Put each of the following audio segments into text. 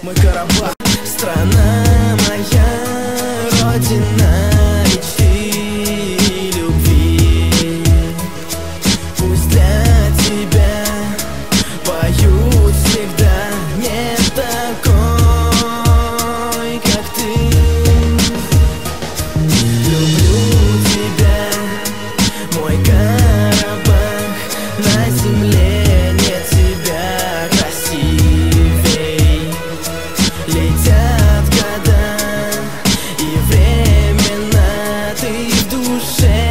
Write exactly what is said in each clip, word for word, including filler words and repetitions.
Мой Карабах, страна моя, родина мечты и любви. Пусть для тебя поют всегда не такой, как ты. Люблю тебя, мой Карабах, на земле нет тебя красивей. Летят года и времена, ты в душе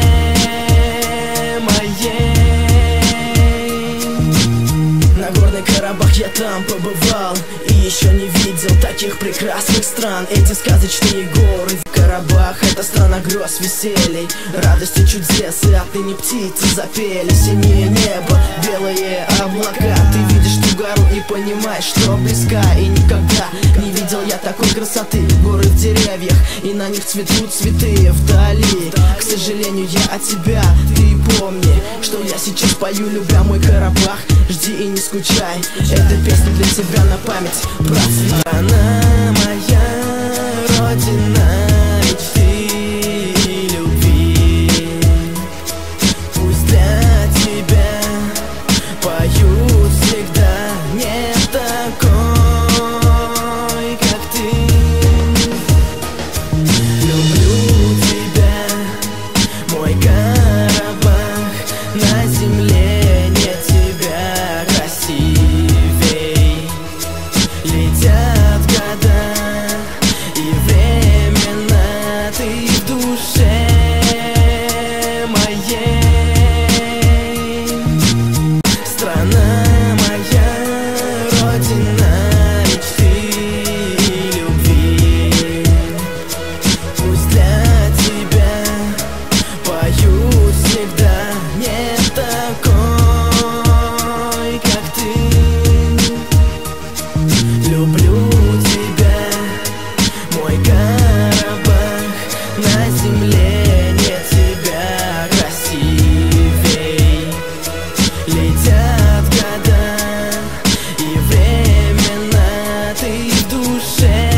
моей. Нагорный Карабах, я там побывал и еще не видел таких прекрасных стран. Эти сказочные горы. Карабах — это страна грез, веселей, радости, чудес. И отныне птицы запели. Синее небо, белые облака. Ты видишь ту гору и понимаешь, что близка. И никогда не видел я такой красоты. Горы в деревьях, и на них цветут цветы вдали. К сожалению, я от тебя, ты помни, что я сейчас пою, любя мой Карабах. Жди и не скучай, эта песня для тебя на память, брат. Страна моя, родина мечты и любви. Пусть для тебя поют всегда не такой, как ты. Люблю тебя, мой Карабах, на земле нет тебя красивей. Летят года и времена, ты в душе моей. Страна моя, родина мечты и любви. Пусть для тебя поют всегда не такой, как ты. Люблю тебя, мой Карабах, на земле нет тебя красивей. Летят года и времена, ты в душе